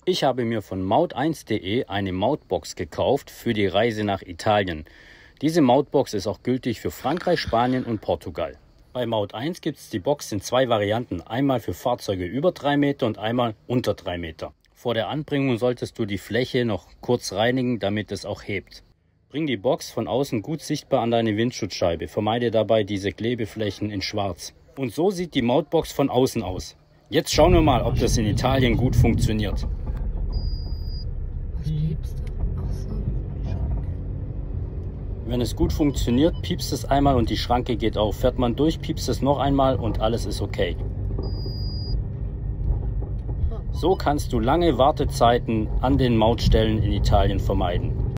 Ich habe mir von maut1.de eine Mautbox gekauft für die Reise nach Italien. Diese Mautbox ist auch gültig für Frankreich, Spanien und Portugal. Bei Maut1 gibt es die Box in zwei Varianten, einmal für Fahrzeuge über 3 Meter und einmal unter 3 Meter. Vor der Anbringung solltest du die Fläche noch kurz reinigen, damit es auch hebt. Bring die Box von außen gut sichtbar an deine Windschutzscheibe, vermeide dabei diese Klebeflächen in schwarz. Und so sieht die Mautbox von außen aus. Jetzt schauen wir mal, ob das in Italien gut funktioniert. Wenn es gut funktioniert, piepst es einmal und die Schranke geht auf. Fährt man durch, piepst es noch einmal und alles ist okay. So kannst du lange Wartezeiten an den Mautstellen in Italien vermeiden.